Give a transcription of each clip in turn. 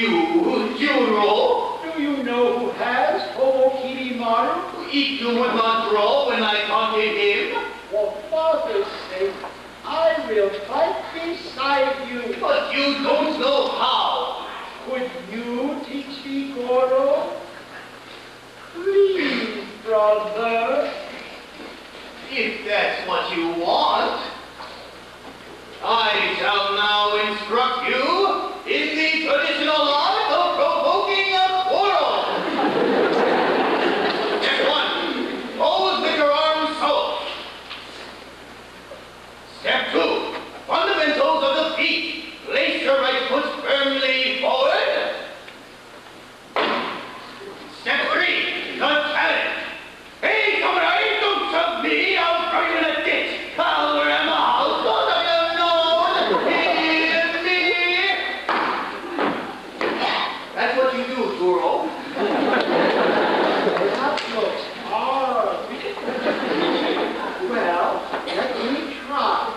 You, Juro? Do you know who has Kimono? You would not draw when I taunted him. For father's sake, I will fight beside you. But you don't know how. Could you teach me, Goro? Please, brother. If that's what you want, I shall now instruct you in the traditional art of provoking a quarrel. Step 1, pose with your arms so. Step 2, fundamentals of the feet. Place your right foot firmly forward. Step 3, the challenge. Hey, samurai, don't shove me. I'll throw you in a ditch. Cover in the house. Both of you know. Hear me? That's what you do, Juro. That looks hard. Well, let me try.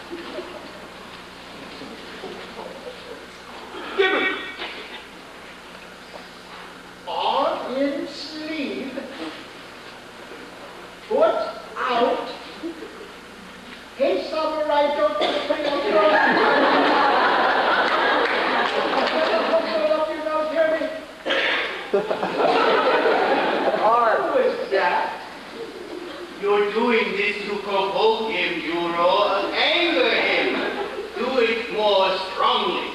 Give it. Arm in sleeve. Foot out. Hey, samurai, don't put me on your up your nose, hear me? Who is that? You're doing this to provoke him, Juro. Anger him. Do it more strongly.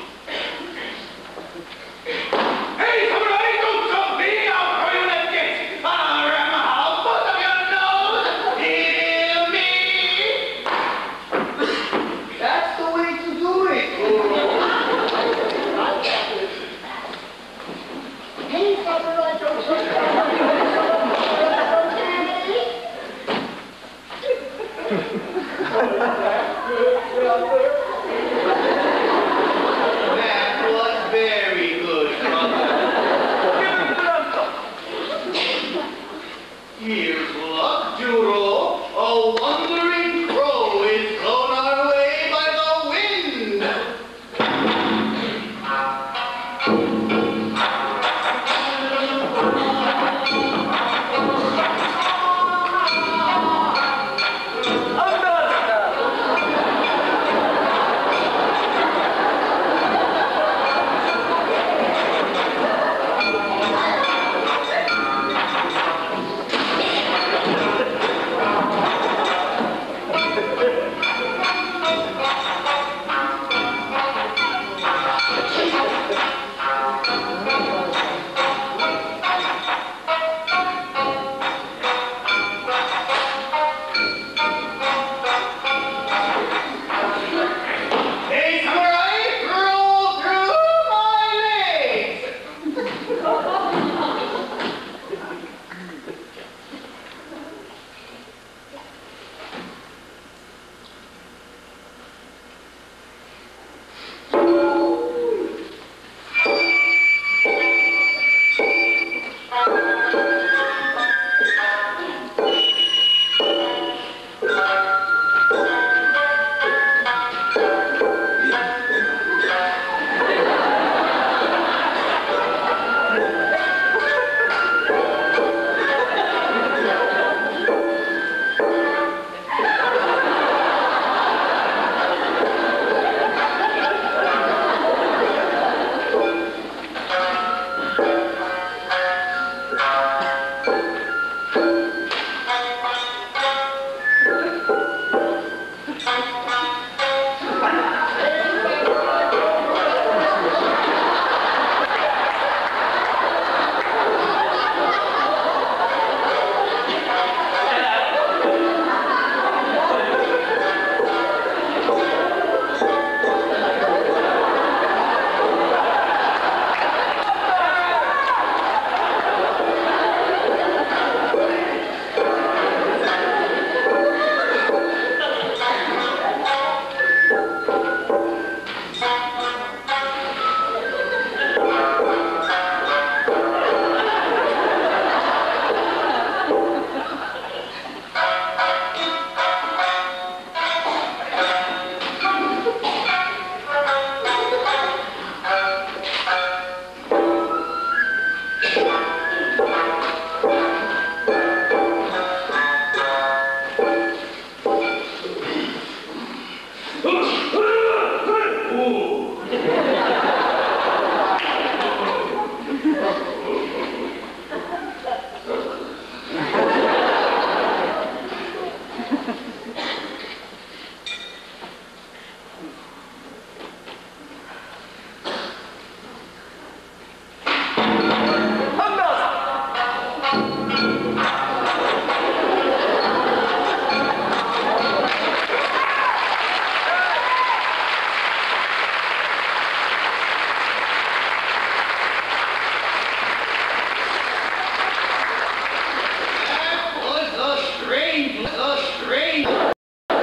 Hey, samurai, don't shove me. I'll throw you in a ditch. Cover in the house. Both of you know. Hear me? That's the way to do it, Juro. Hey, samurai, don't show That was very good, brother. Here's luck, Juro. A wandering crow is blown our way by the wind. Hey, samurai, roll through my legs.